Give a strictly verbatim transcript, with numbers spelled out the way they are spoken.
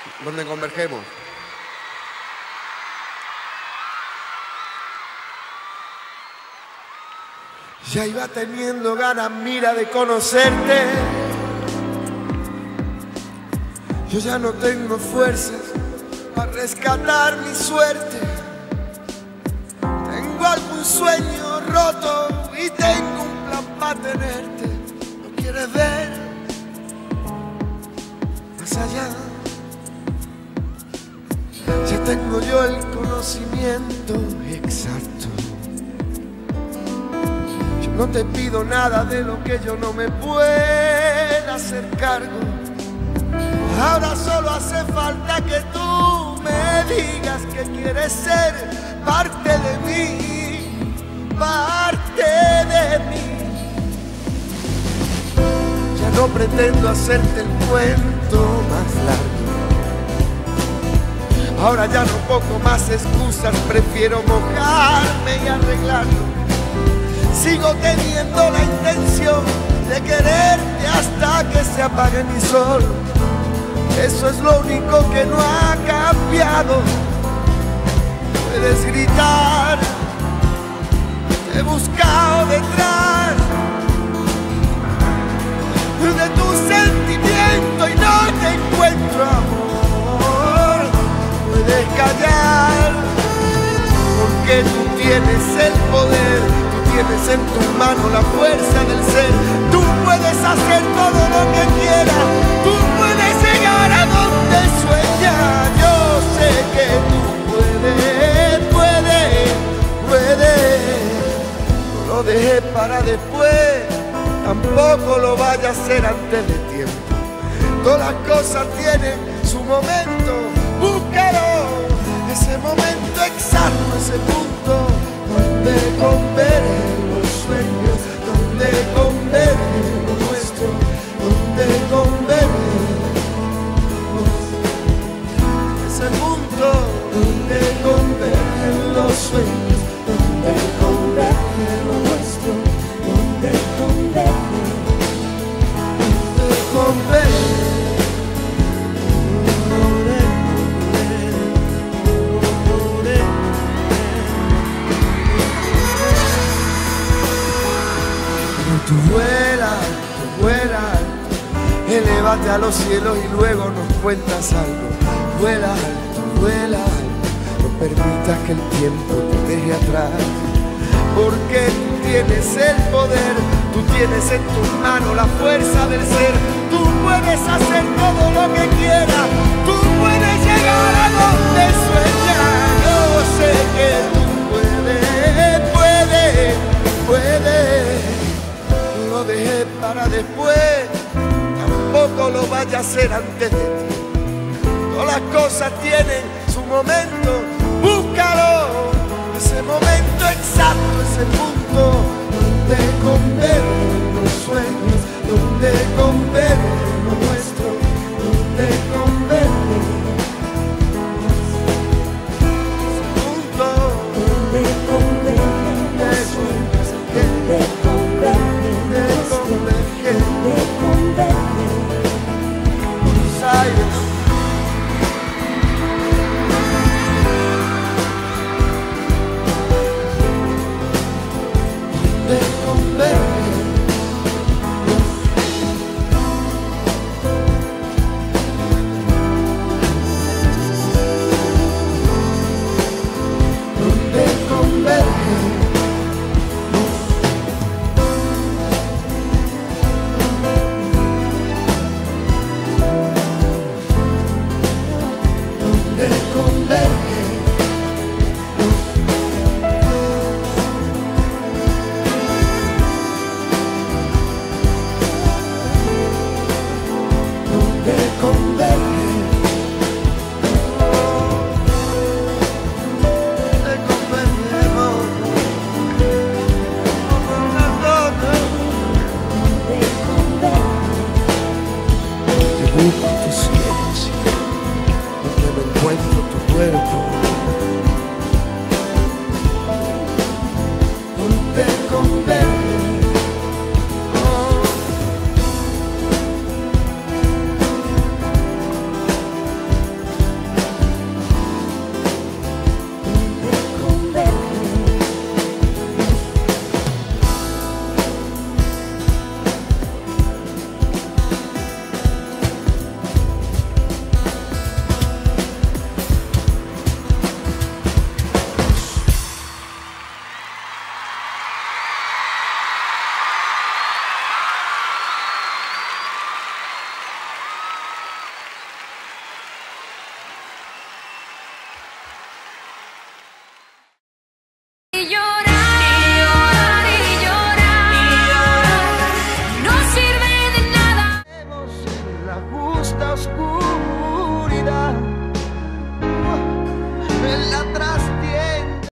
donde convergemos. Ya iba teniendo ganas, mira, de conocerte. Yo ya no tengo fuerzas para rescatar mi suerte. Tengo algún sueño roto y tengo un plan para tenerte. ¿No quieres ver más allá? Ya tengo yo el conocimiento exacto. Yo no te pido nada de lo que yo no me pueda hacer cargo. Ahora solo hace falta que tú me digas que quieres ser parte de mí, parte de mí. Ya no pretendo hacerte el cuento más largo. Ahora ya no pongo más excusas, prefiero mojarme y arreglarlo. Sigo teniendo la intención de quererte hasta que se apague mi sol. Eso es lo único que no ha cambiado. Puedes gritar, te he buscado detrás de tu sentimiento y no te encuentro, amor. Puedes callar, porque tú tienes el poder, tú tienes en tu mano la fuerza del ser. Tú puedes hacer todo lo que quieras, tú puedes llegar a donde sueñas. Yo sé que tú puedes, puedes, puedes. No lo dejes para después, tampoco lo vayas a hacer antes de tiempo. Todas las cosas tienen su momento, búscalo, ese momento exacto, ese punto donde convergen los sueños, donde convergen lo nuestro, donde convergen ese punto donde convergen los sueños, donde convergen lo nuestro, donde convergen, donde convergen. Tú vuelas, tú vuelas, elévate a los cielos y luego nos cuentas algo. Vuela alto, vuela alto, no permitas que el tiempo te deje atrás. Porque tú tienes el poder, tú tienes en tus manos la fuerza del ser. Tú puedes hacer todo lo que quieras, tú puedes llegar a donde sueñas. Yo sé que tú puedes, puedes, puedes. No lo dejes para después, tampoco lo vayas a hacer antes de ti. Todas las cosas tienen su momento, búscalo, ese momento exacto, ese punto donde convergen los sueños, donde convergen lo nuestro, donde convergen ese punto donde convergen los sueños, donde convergen, donde convergen Buenos Aires. There